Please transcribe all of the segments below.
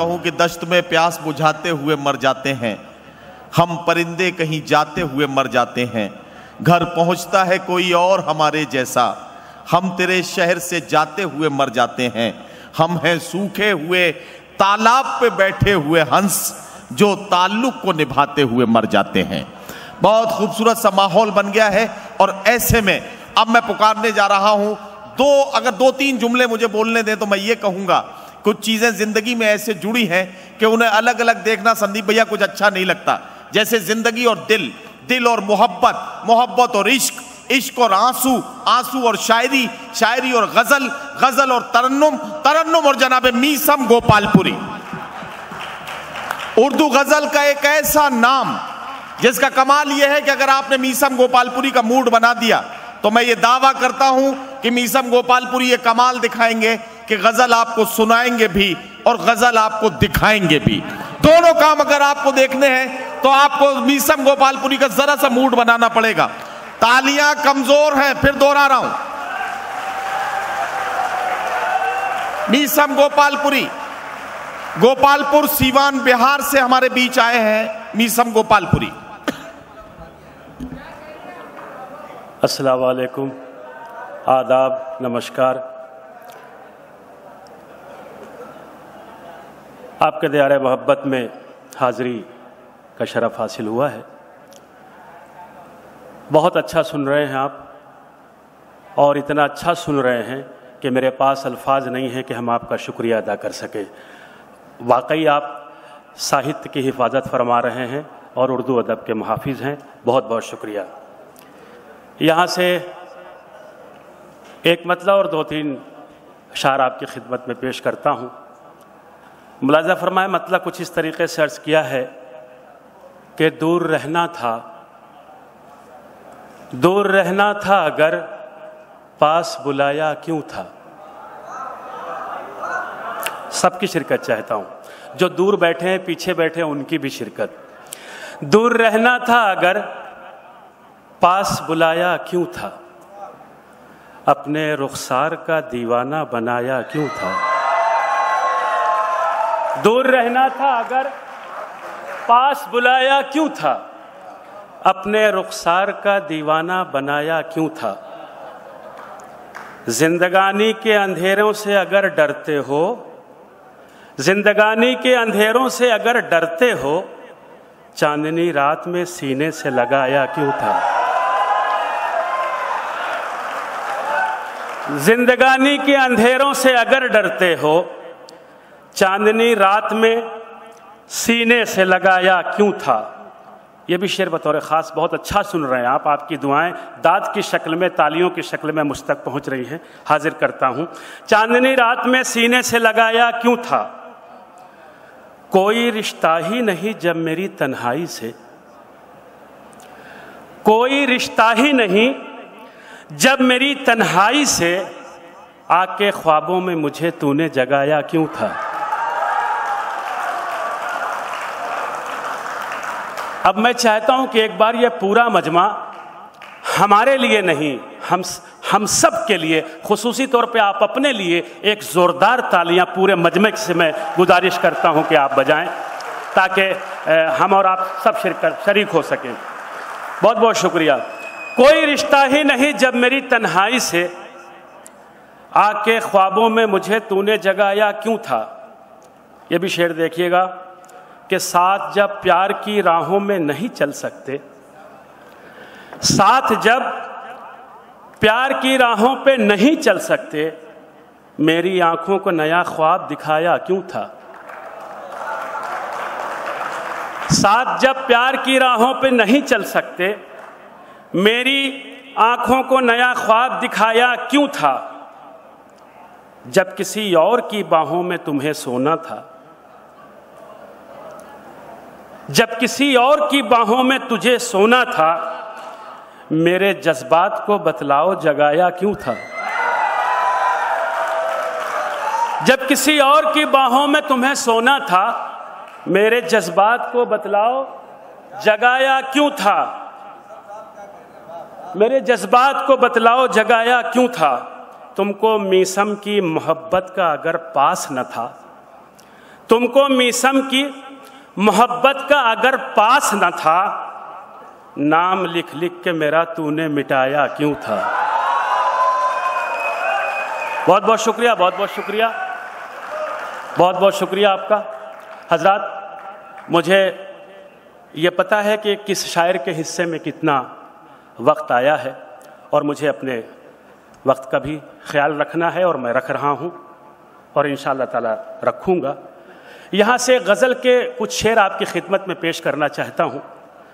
कहूं कि दश्त में प्यास बुझाते हुए मर जाते हैं, हम परिंदे कहीं जाते हुए मर जाते हैं, घर पहुंचता है कोई और हमारे जैसा, हम तेरे शहर से जाते हुए मर जाते हैं, हम हैं सूखे हुए तालाब पे बैठे हुए हंस जो ताल्लुक को निभाते हुए मर जाते हैं। बहुत खूबसूरत सा माहौल बन गया है। और ऐसे में अब मैं पुकारने जा रहा हूं, अगर दो तीन जुमले मुझे बोलने दें तो मैं ये कहूंगा, कुछ चीजें जिंदगी में ऐसे जुड़ी हैं कि उन्हें अलग अलग देखना संदीप भैया कुछ अच्छा नहीं लगता। जैसे जिंदगी और दिल और मोहब्बत और इश्क और आंसू और शायरी और गजल और तरन्नुम और जनाब मीसम गोपालपुरी। उर्दू गजल का एक ऐसा नाम जिसका कमाल यह है कि अगर आपने मीसम गोपालपुरी का मूड बना दिया तो मैं ये दावा करता हूं कि मीसम गोपालपुरी ये कमाल दिखाएंगे कि गजल आपको सुनाएंगे भी और गजल आपको दिखाएंगे भी। दोनों काम अगर आपको देखने हैं तो आपको मीसम गोपालपुरी का जरा सा मूड बनाना पड़ेगा। तालियां कमजोर हैं, फिर दोहरा रहा हूं। मीसम गोपालपुर सीवान बिहार से हमारे बीच आए हैं। मीसम गोपालपुरी। अस्सलाम वालेकुम, आदाब, नमस्कार। आपके दयारे मोहब्बत में हाज़री का शरफ़ हासिल हुआ है। बहुत अच्छा सुन रहे हैं आप, और इतना अच्छा सुन रहे हैं कि मेरे पास अल्फाज नहीं है कि हम आपका शुक्रिया अदा कर सकें। वाकई आप साहित्य की हिफाजत फरमा रहे हैं और उर्दू अदब के मुहाफिज हैं। बहुत बहुत शुक्रिया। यहाँ से एक मतलब और दो तीन अशार आपकी खिदमत में पेश करता हूँ। मुलाज़ा फरमाए, मतलब कुछ इस तरीके से अर्ज़ किया है कि दूर रहना था अगर पास बुलाया क्यों था। सबकी शिरकत चाहता हूँ, जो दूर बैठे हैं, पीछे बैठे हैं, उनकी भी शिरकत। दूर रहना था अगर पास बुलाया क्यों था, अपने रुखसार का दीवाना बनाया क्यों था। दूर रहना था अगर पास बुलाया क्यों था, अपने रुखसार का दीवाना बनाया क्यों था। जिंदगानी के अंधेरों से अगर डरते हो, जिंदगानी के अंधेरों से अगर डरते हो, चांदनी रात में सीने से लगाया क्यों था। जिंदगानी के अंधेरों से अगर डरते हो, चांदनी रात में सीने से लगाया क्यों था। ये भी शेर बतौर ख़ास बहुत अच्छा सुन रहे हैं आप। आपकी दुआएं दाद की शक्ल में, तालियों की शक्ल में मुझ तक पहुंच रही हैं। हाजिर करता हूं। चांदनी रात में सीने से लगाया क्यों था, कोई रिश्ता ही नहीं जब मेरी तन्हाई से, कोई रिश्ता ही नहीं जब मेरी तन्हाई से, आके ख्वाबों में मुझे तूने जगाया क्यों था। अब मैं चाहता हूं कि एक बार यह पूरा मजमा हमारे लिए नहीं, हम सब के लिए, खुसूसी तौर पे आप अपने लिए एक ज़ोरदार तालियां पूरे मजमे से मैं गुजारिश करता हूं कि आप बजाएं, ताकि हम और आप सब शरीक हो सकें। बहुत बहुत शुक्रिया। कोई रिश्ता ही नहीं जब मेरी तन्हाई से, आके ख्वाबों में मुझे तूने जगाया क्यों था। ये भी शेर देखिएगा कि साथ जब प्यार की राहों में नहीं चल सकते, साथ जब प्यार की राहों पे नहीं चल सकते, मेरी आंखों को नया ख्वाब दिखाया क्यों था। साथ जब प्यार की राहों पे नहीं चल सकते, मेरी आंखों को नया ख्वाब दिखाया क्यों था। जब किसी और की बाहों में तुम्हें सोना था, जब किसी और की बाहों में तुझे सोना था, मेरे जज्बात को बतलाओ जगाया क्यों था। जब किसी और की बाहों में तुम्हें सोना था, मेरे जज्बात को बतलाओ जगाया क्यों था। मेरे जज्बात को बतलाओ जगाया क्यों था। तुमको मीसम की मोहब्बत का अगर पास न था, تم کو میسم کی محبت کا اگر پاس نہ تھا، نام لکھ لکھ کے میرا تو نے مٹایا کیوں تھا؟ بہت بہت شکریہ، بہت بہت شکریہ، بہت بہت شکریہ آپ کا۔ حضرات، مجھے یہ پتہ ہے کہ کس شاعر کے حصے میں کتنا وقت آیا ہے، اور مجھے اپنے وقت کا بھی خیال رکھنا ہے، اور میں رکھ رہا ہوں اور انشاءاللہ تعالی رکھوں گا۔ یہاں سے غزل کے کچھ شعر آپ کی خدمت میں پیش کرنا چاہتا ہوں۔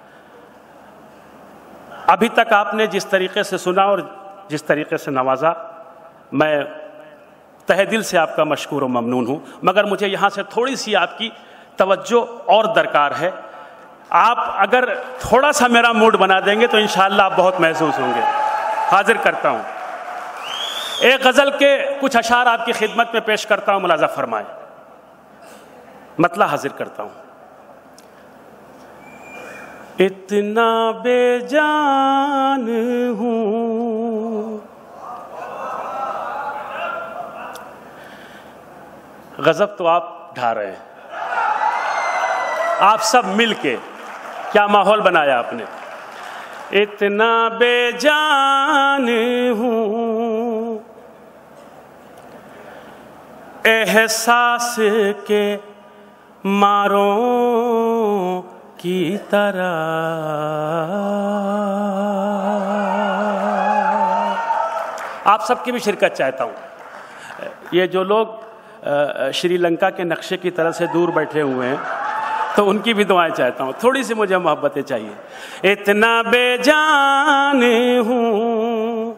ابھی تک آپ نے جس طریقے سے سنا اور جس طریقے سے نوازا، میں تہہ دل سے آپ کا مشکور و ممنون ہوں، مگر مجھے یہاں سے تھوڑی سی آپ کی توجہ اور درکار ہے۔ آپ اگر تھوڑا سا میرا موڈ بنا دیں گے تو انشاءاللہ آپ بہت محسوس ہوں گے۔ حاضر کرتا ہوں، ایک غزل کے کچھ اشعار آپ کی خدمت میں پیش کرتا ہوں، ملاحظہ فرمائیں۔ مطلع حاضر کرتا ہوں۔ اتنا بے جان ہوں، غضب تو آپ ڈھا رہے ہیں، آپ سب مل کے کیا ماحول بنایا آپ نے۔ اتنا بے جان ہوں احساس کے ماروں کی طرح، آپ سب کی بھی شرکت چاہتا ہوں۔ یہ جو لوگ شری لنکا کے نقشے کی طرح سے دور بیٹھے ہوئے ہیں تو ان کی بھی دعائیں چاہتا ہوں، تھوڑی سی مجھے محبتیں چاہیے۔ اتنا بے جان ہوں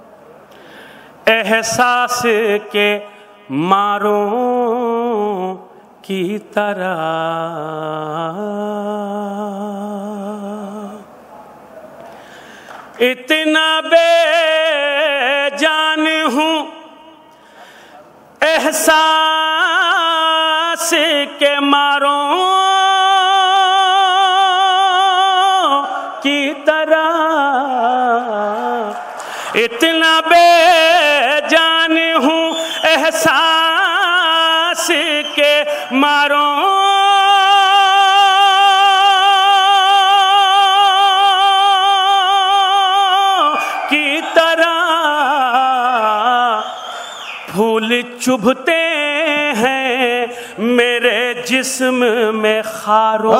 احساس کے ماروں کی طرح، اتنا بے جان ہوں احساس کے ماروں کی طرح، اتنا بے جان ہوں احساس کے ماروں کی طرح، پھول چبھتے ہیں میرے جسم میں خاروں۔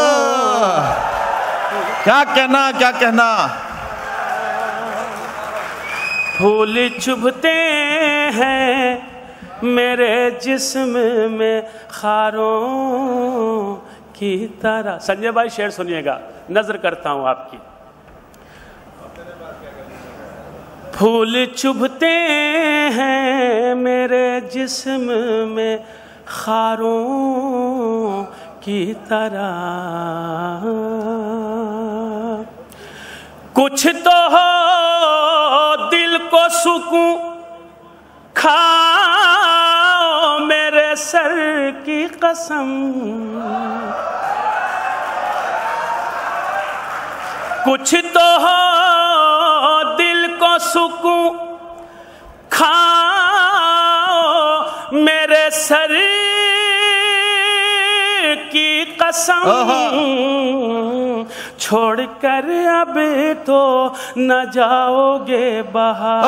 کیا کہنا، کیا کہنا۔ پھول چبھتے ہیں میرے جسم میں خاروں کی طرح۔ سنجے بھائی شعر سنیے گا، نظر کرتا ہوں آپ کی۔ پھول چبھتے ہیں میرے جسم میں خاروں کی طرح، کچھ تو ہو دل کو سکون، کھاؤ میرے سر کی قسم، کچھ تو ہو دل کو سکون، کھاؤ میرے سر کی قسم، چھوڑ کر اب تو نہ جاؤ گے باہر۔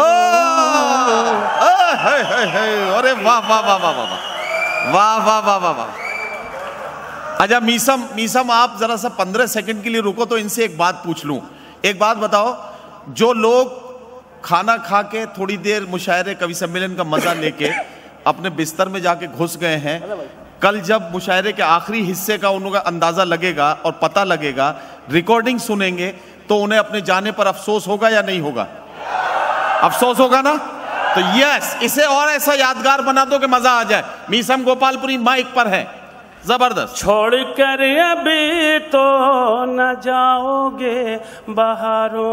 ارے واہ واہ واہ واہ واہ واہ واہ واہ واہ واہ۔ اچھا میسم آپ ذرا سا 15 سیکنڈ کے لیے رکو تو ان سے ایک بات پوچھ لوں۔ ایک بات بتاؤ، جو لوگ کھانا کھا کے تھوڑی دیر مشاعرے کوی سمیلن کا مزہ لے کے اپنے بستر میں جا کے گھس گئے ہیں، کل جب مشاعرے کے آخری حصے کا انہوں کا اندازہ لگے گا اور پتہ لگے گا، ریکارڈنگ سنیں گے تو انہیں اپنے جانے پر افسوس ہوگا یا نہیں ہوگا؟ افسوس ہوگا نا؟ تو یس، اسے اور ایسا یادگار بنا دو کہ مزہ آ جائے۔ میسم گوپال پوری مائک پر ہے، زبردست۔ چھوڑ کر ابھی تو نہ جاؤ گے بہاروں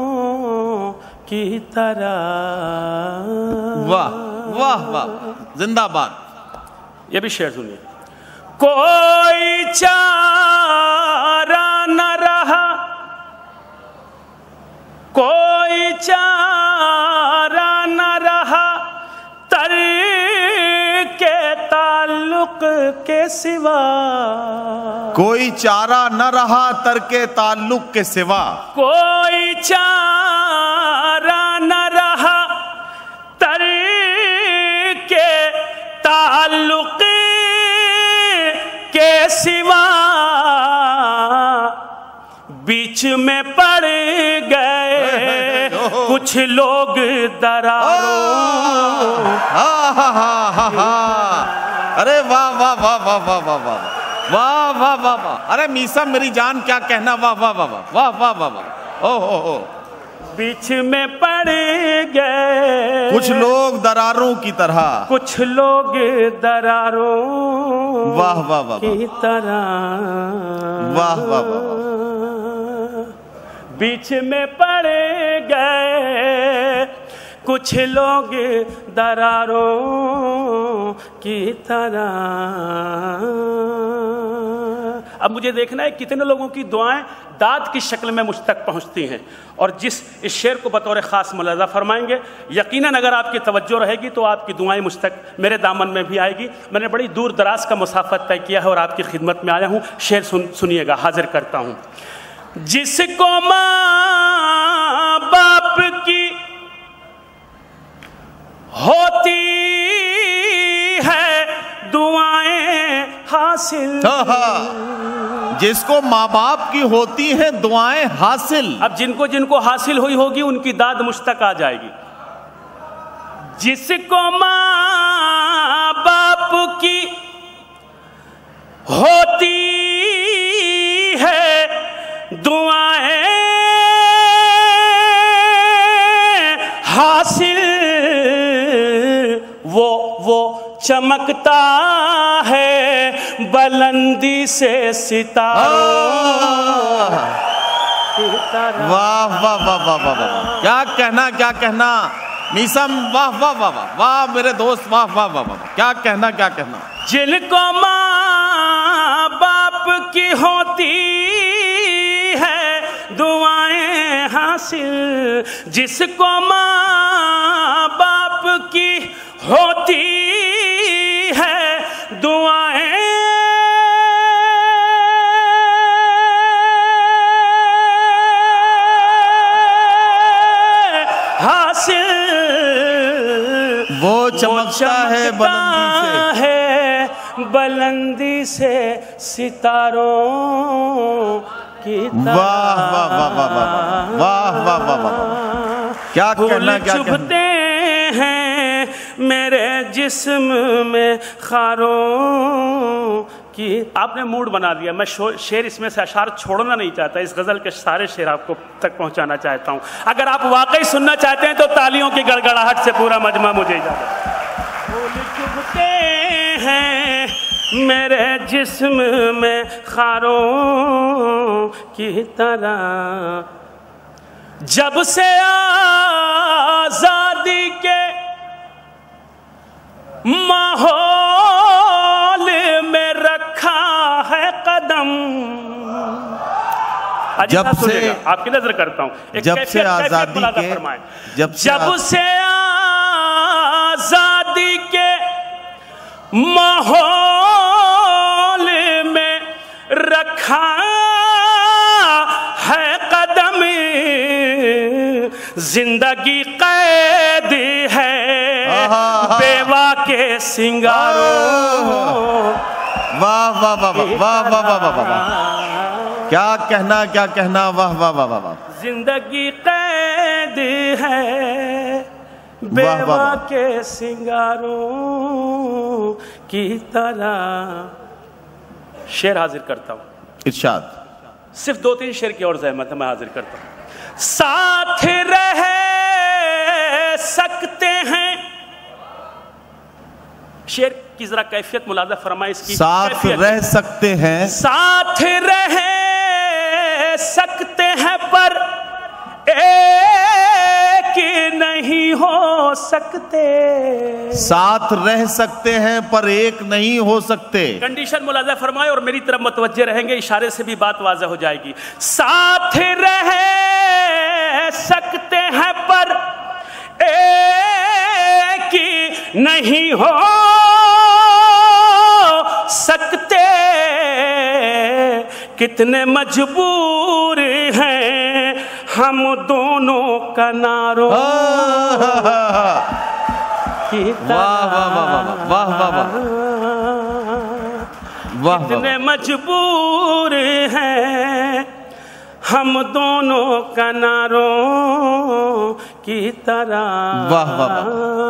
کی طرح۔ واہ واہ واہ، زندہ باد۔ یہ بھی شعر سنیے۔ کوئی چارہ نہ رہا، کوئی چارہ نہ رہا، تر کے تعلق کے سوا، کوئی چارہ نہ رہا ترک تعلق کے سوا، کوئی چارہ نہ رہا ترک تعلق کے سوا، بیچ میں پڑ گئے کچھ لوگ دراروں۔ ارے واہ واہ واہ واہ واہ واہ واہ واہ واہ واہ واہ، ارے میسا میری جان کیا کہنا، واہ واہ واہ واہ واہ واہ واہ واہ، او ہو ہو، بیچ میں پڑ گئے کچھ لوگ دراروں کی طرح، کچھ لوگ دراروں واہ واہ واہ کی طرح، واہ واہ واہ، بیچ میں پڑ گئے کچھ لوگ دراروں کی طرح۔ اب مجھے دیکھنا ہے کتنے لوگوں کی دعائیں داد کی شکل میں مجھ تک پہنچتی ہیں، اور جس اس شعر کو بطور خاص ملاحظہ فرمائیں گے، یقیناً اگر آپ کی توجہ رہے گی تو آپ کی دعائیں مجھ تک میرے دامن میں بھی آئے گی۔ میں نے بڑی دور دراز کا مسافت طے کیا ہے اور آپ کی خدمت میں آیا ہوں، شعر سنیے گا، حاضر کرتا ہوں۔ جس کو ماں باپ کی ہوتی ہے دعائیں حاصل، جس کو ماں باپ کی ہوتی ہیں دعائیں حاصل، اب جن کو حاصل ہوئی ہوگی ان کی داد مجھ تک آ جائے گی۔ جس کو ماں باپ کی ہوتی ہے دعائیں حاصل، وہ چمکتا ہے بلندی سے ستاروں۔ واہ واہ واہ واہ واہ واہ، کیا کہنا کیا کہنا میسم، واہ واہ واہ واہ واہ میرے دوست، واہ واہ واہ واہ، کیا کہنا کیا کہنا۔ جن کو ماں باپ کی ہوتی ہے دعائیں حاصل، جس کو ماں باپ کی ہوتی ہے دعائیں حاصل، وہ چمکتا ہے بلندی سے ستاروں کی طرح۔ واہ واہ واہ واہ واہ واہ واہ واہ واہ، کیا کہنا کیا کہنا۔ چبھتے ہیں میرے جسم میں خاروں کی، آپ نے موڈ بنا دیا، میں شعر اس میں سے اشعار چھوڑنا نہیں چاہتا، اس غزل کے سارے شعر آپ کو تک پہنچانا چاہتا ہوں۔ اگر آپ واقعی سننا چاہتے ہیں تو تالیوں کی گڑگڑاہٹ سے پورا مجمع مجھے اجازت۔ پھول چبھتے ہیں میرے جسم میں خاروں کی طرح، جب سے آزادی کے ماحول میں رکھا ہے قدم، جب سے آپ کی نظر کرتا ہوں، جب سے آزادی کے جب سے آزادی کے ماحول میں رکھا ہے قدم، زندگی قید ہے بیوہ کے سنگاروں۔ واہ واہ واہ واہ واہ واہ واہ واہ، کیا کہنا کیا کہنا، واہ واہ واہ واہ، زندگی قید ہے بیوہ کے سنگاروں کی طرح۔ شعر حاضر کرتا ہوں، ارشاد۔ صرف 2-3 شعر کی اور زحمت ہے، میں حاضر کرتا ہوں۔ ساتھ رہ سکتے ہیں، شعر کی ذرا کیفیت ملاحظہ فرمائیں، اس کی ساتھ رہ سکتے ہیں، ساتھ رہ سکتے ہیں پر ایک نہیں ہو سکتے، ساتھ رہ سکتے ہیں پر ایک نہیں ہو سکتے۔ کنڈیشن ملاحظہ فرمائے اور میری طرف متوجہ رہیں گے، اشارے سے بھی بات واضح ہو جائے گی۔ ساتھ رہ سکتے ہیں پر ایک نہیں ہو सकते, कितने मजबूर हैं हम दोनों किनारों की तरह, कितने मजबूर हैं हम दोनों किनारों की तरह। वाह वाह,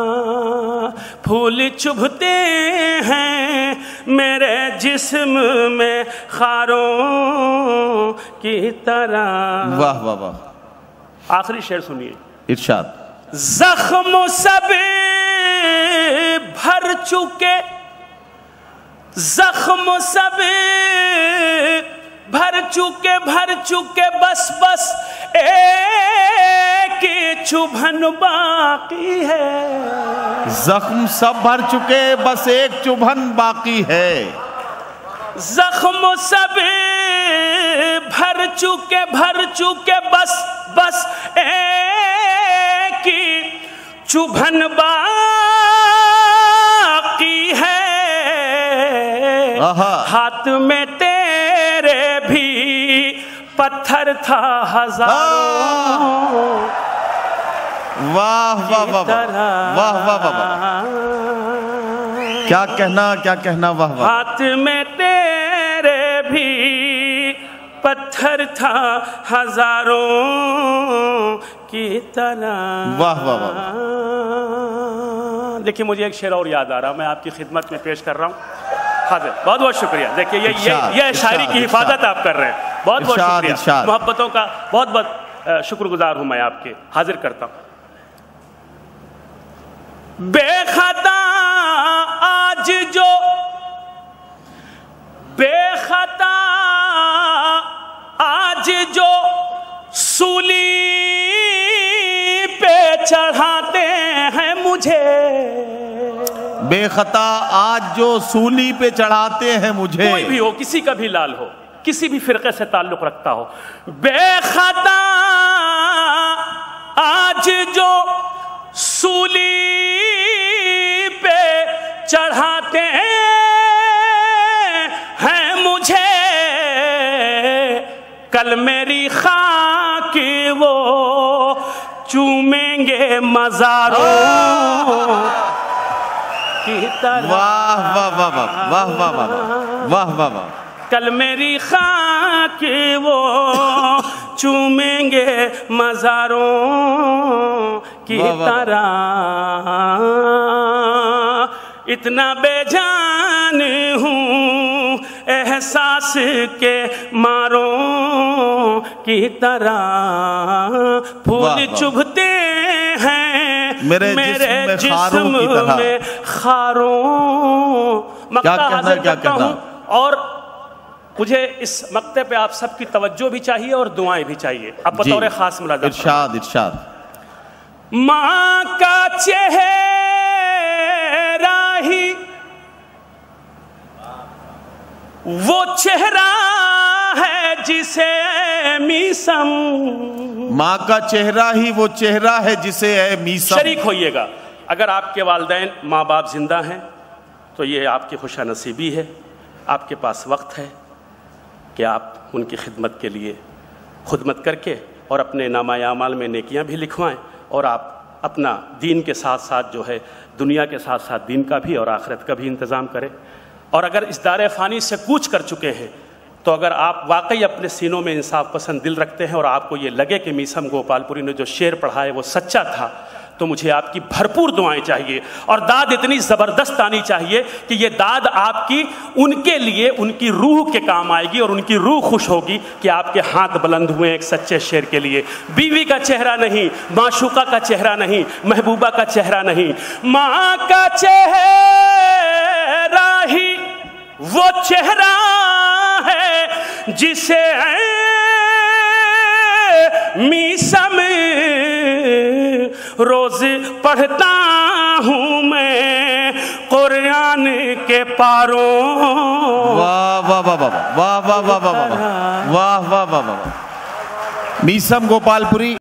फूल चुभते हैं मेरे जिस्म में खारों की तरह। वाह वाह वाह। आखिरी शेर सुनिए, इरशाद। जख्म सब भर चुके, जख्म सब भर चुके बस बस एक चुभन बाकी है। जख्म सब भर चुके बस एक चुभन बाकी है। जख्म सब भर चुके बस बस एक चुभन बाकी है। हाथ में तेरे भी पत्थर था हजारों। वाह वाह वाह वाह वाह वाह, क्या कहना वाह वाह। हाथ में तेरे भी पत्थर था हजारों की तरह। वाह वाह वाह। देखिए मुझे एक शेर और याद आ रहा, मैं आपकी खिदमत में पेश कर रहा हूँ। हाजिर, बहुत बहुत शुक्रिया। देखिए ये शायरी की हिफाजत आप कर रहे हैं, बहुत बहुत शुक्रिया। मोहब्बतों का बहुत बहुत शुक्रगुजार हूं मैं आपके। हाजिर करता हूं। बेखता आज जो, बेखता आज जो सूली पे चढ़ाते हैं मुझे, बेखता आज जो सूली पे चढ़ाते हैं मुझे। कोई भी हो, किसी का भी लाल हो, किसी भी फिरके से ताल्लुक रखता हो, बेखता आज जो सूली पे चढ़ाते हैं मुझे, कल मेरी खाक वो चूमेंगे मज़ारों की तरह। वाह वाह वाह वाह वाह वाह वाह वाह वाह वाह। कल मेरी खाक वो चूमेंगे मज़ारों की तरह। इतना बेजान हूँ एहसास के मारों की तरह। फूल चुभते हैं मेरे जिस्म में खारों। मक्ता हाजिर करता हूँ और मुझे इस मक्ते पे आप सबकी तवज्जो भी चाहिए और दुआएं भी चाहिए। अब बतौर खास मुलाज़ा इरशाद इरशाद। माँ का चेहरा ही वो चेहरा है जिसे मीसम, माँ का चेहरा ही वो चेहरा है जिसे है मीसम। शरीक होइएगा, अगर आपके वालिदैन माँ बाप जिंदा हैं तो ये आपकी खुशनसीबी है, आपके पास वक्त है कि आप उनकी खिदमत के लिए खुदमत करके और अपने नामा आमाल में नेकियां भी लिखवाएं, और आप अपना दीन के साथ साथ जो है दुनिया के साथ साथ दीन का भी और आखिरत का भी इंतज़ाम करें। और अगर इस दारे फ़ानी से कूच कर चुके हैं तो अगर आप वाकई अपने सीनों में इंसाफ पसंद दिल रखते हैं और आपको ये लगे कि मीसम गोपालपुरी ने जो शेर पढ़ा है वो सच्चा था, तो मुझे आपकी भरपूर दुआएं चाहिए और दाद इतनी ज़बरदस्त आनी चाहिए कि ये दाद आपकी उनके लिए उनकी रूह के काम आएगी और उनकी रूह खुश होगी कि आपके हाथ बुलंद हुए एक सच्चे शेर के लिए। बीवी का चेहरा नहीं, माशूका का चेहरा नहीं, महबूबा का चेहरा नहीं, माँ का चेहरा ही वो चेहरा है जिसे मीसम रोज पढ़ता हूँ मैं कुरान के पारों। वाह वाह वाह वाह वाह वाह वाह वाह वाह वाह वाह वाह। मीसम गोपालपुरी।